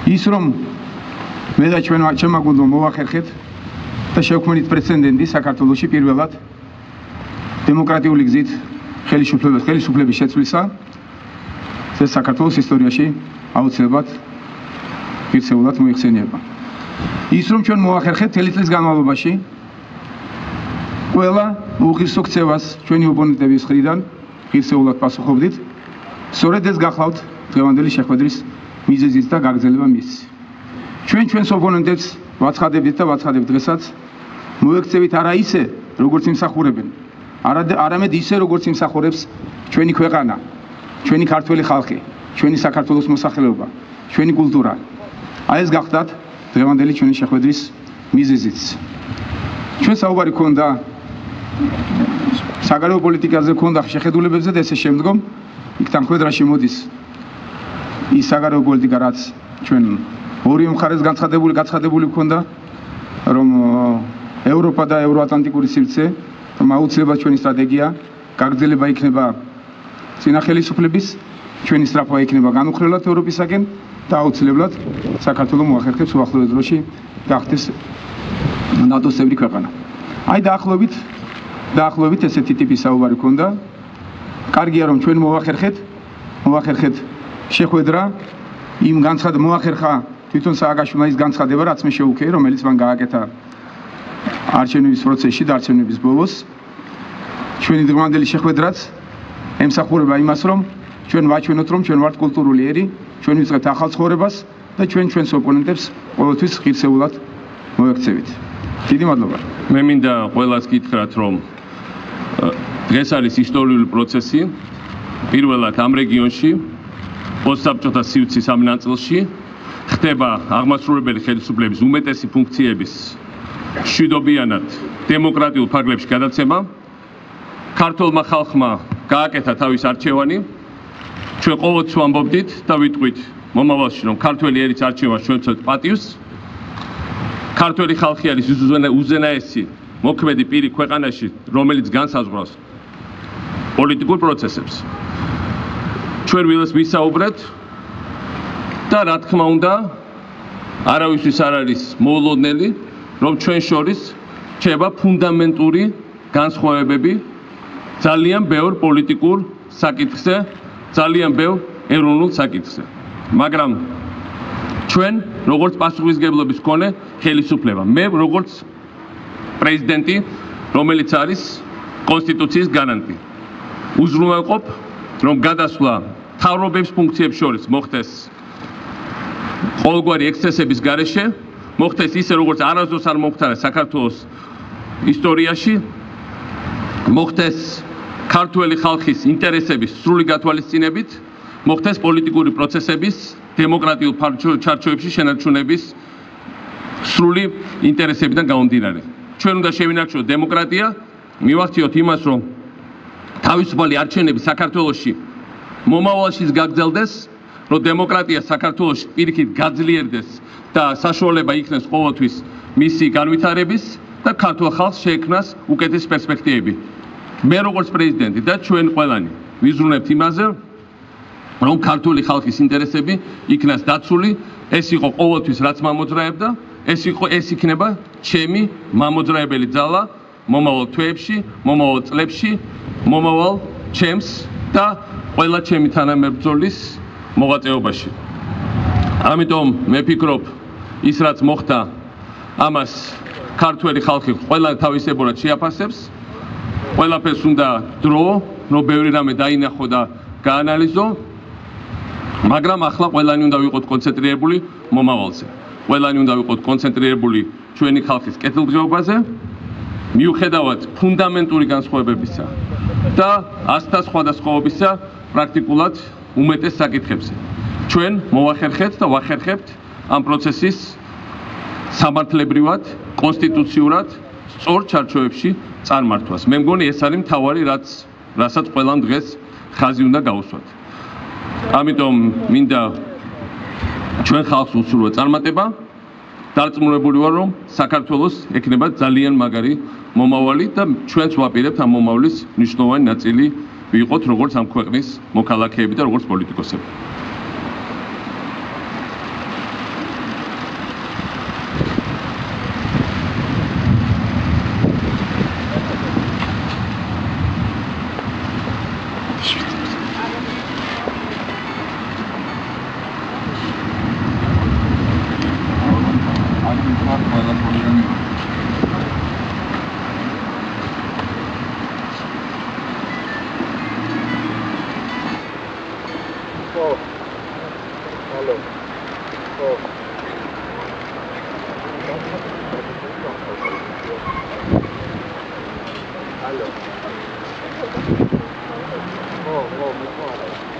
ის რომ მე და ჩემმა გუნდმა მოვახერხეთ და შევქმნით პრეცედენტი საქართველოში პირველად დემოკრატიული გზით ხელისუფლების შეცვლისა ეს საქართველოს ისტორიაში აუცილებლად ღირსეულად მოიხსენიება. ის რომ ჩვენ მოვახერხეთ მთელი წლის განმავლობაში ყველა უღირსო ქცევას ჩვენი ოპონენტების მხრიდან ღირსეულად პასუხობდით, სწორედ ეს გახლავთ დღევანდელი შეხვედრის მიზეზიც და გაგრძელება მისცი. ჩვენს ოპონენტებს ვაცხადებით და ვაცხადებ დღესაც მოექცევით არა ისე, როგორც იმსახურებენ, არამედ ისე, როგორც იმსახურებს ჩვენი ქვეყანა, ჩვენი ქართველი ხალხი, ჩვენი საქართველოს მოსახლეობა, ჩვენი კულტურა. აი ეს გახლავთ დღევანდელი ჩვენი შეხვედრის მიზეზიც. ჩვენ საუბარი ქონდა საგარეო პოლიტიკაზე, ქონდა შეხედულებებზე და ესე შემდგომ იქ თანხმედრაში მოდის ის საგარეო პოლიტიკა, რაც ჩვენ ორივე მხარეს გაცხადებული ქონდა, რომ ევროპა და ევროატლანტიკური სივრცე აუცილებლად ჩვენი სტრატეგია გაგრძელება იქნება წინა ხელისუფლების, ჩვენი სწრაფვა იქნება განუხრელად ევროპისაკენ და აუცილებლად საქართველოს მოახერხებს უახლოეს დროში გახდეს ნატოს წევრი ქვეყანა. აი დაახლოებით ესეთი ტიპის საუბარი ქონდა. კარგია რომ ჩვენ მოვახერხეთ შეხვედრა იმ მოახერხა თვითონ სააგაშვილმა ის განცხადება, რაც მე შევუქეი, რომელიც მან გააკეთა არჩევნების პროცესში და არჩევნების ბოლოს. ჩვენი დღევანდელი შეხვედრაც ემსახურება იმას, რომ ჩვენ ვაჩვენოთ, რომ ჩვენ ვართ კულტურული ერი, ჩვენ ვიწყებთ ახალ ცხოვრებას და ჩვენს ოპონენტებს ყოველთვის ღირსეულად მოექცევით. დიდი მადლობა. მე მინდა ყველას გითხრათ, რომ დღეს არის ისტორიული პროცესი. პირველად ამ რეგიონში პოსტსაბჭოთა სივრცის ამ ნაწილში ხდება აღმასრულებელი ხელისუფლების უმეტესი ფუნქციების მშვიდობიანად დემოკრატიულ ფარგლებში გადაცემა. ქართულმა ხალხმა გააკეთა თავის არჩევანი. ჩვენ ყოველთვის ვამბობდით და ვიტყვით მომავალში, რომ ქართველი ერის არჩევას ჩვენ ვცეთ პატივს. ქართველი ხალხი არის უზენაესი მოქმედი პირი ქვეყანაში, რომელიც განსაზღვრავს პოლიტიკურ პროცესებს. ჩვენ ვისაუბრეთ და რა თქმა უნდა, არავისთვის არ არის მოულოდნელი, რომ ჩვენ შორის რჩება ფუნდამენტური განსხვავებები ძალიან ბევრ პოლიტიკურ საკითხზე, ძალიან ბევრ ეროვნულ საკითხზე. მაგრამ ჩვენ როგორც პასუხისმგებლობის მქონე ხელისუფლება, მე როგორც პრეზიდენტი, რომელიც არის კონსტიტუციის გარანტი, უზრუნველყოფ, რომ გადასვლა მთავრობების ფუნქციებს შორის მოხდეს ყოველგვარი ექსცესების გარეშე, მოხდეს ისე, როგორც არასდროს არ მომხდარა საქართველოს ისტორიაში, მოხდეს ქართველი ხალხის ინტერესების სრული გათვალისწინებით, მოხდეს პოლიტიკური პროცესების დემოკრატიულ ჩარჩოებში შენარჩუნების სრული ინტერესებიდან გამომდინარე. ჩვენ უნდა შევინარჩუნოთ დემოკრატია, მივახციოთ იმას, რომ თავისუფალი არჩევნები საქართველოში მომავალშიც გაგრძელდეს, რომ დემოკრატია საქართველოში პირიქით გაძლიერდეს და საშუალება იქნეს ყოველთვის მისი განვითარების და ქართულ ხალხს შეექმნას უკეთესი პერსპექტივები. მე როგორც პრეზიდენტი და ჩვენ ყველანი ვიზრუნებთ იმაზე, რომ ქართული ხალხის ინტერესები იქნას დაცული, ეს იყო ყოველთვის რაც მამოძრავებდა, ეს იქნება ჩემი მამოძრავებელი ძალა მომავალ თვეებში, მომავალ წლებში, მომავალ ჩემს და ყველა ჩემი თანამებრძოლის მოღვაწეობაში. ამიტომ მე ვფიქრობ, ის რაც მოხდა, ამას ქართველი ხალხი ყველა თავისებურად შეაფასებს. ყველაფერს უნდა დრო, რომ ბევრი რამე დაინახო და გაანალიზო, მაგრამ ახლა ყველანი უნდა ვიყოთ კონცენტრირებული მომავალზე. ყველანი უნდა ვიყოთ კონცენტრირებული ჩვენი ხალხის კეთილდღეობაზე, მიუხედავად ფუნდამენტური განსხვავებებისა და ასთა სხვადასხვაობისა პრაქტიკულად უმეტეს საკითხებზე. ჩვენ მოვახერხეთ და ვახერხებთ ამ პროცესის სამართლებრივად, კონსტიტუციურად სწორ ჩარჩოებში წარმართვას. მე მგონი ეს არის მთავარი, რასაც ყველამ დღეს ხაზი უნდა გაუსვათ. ამიტომ მინდა ჩვენ ხალხს უსურვო წარმატება. დარწმუნებული ვარ, რომ საქართველოს ექნება ძალიან მაგარი მომავალი და ჩვენც ვაპირებთ ამ მომავლის მნიშვნელოვანი ნაწილი ვიყოთ როგორც ამ ქვეყნის მოქალაქეები და როგორც პოლიტიკოსები. Aló. Oh, me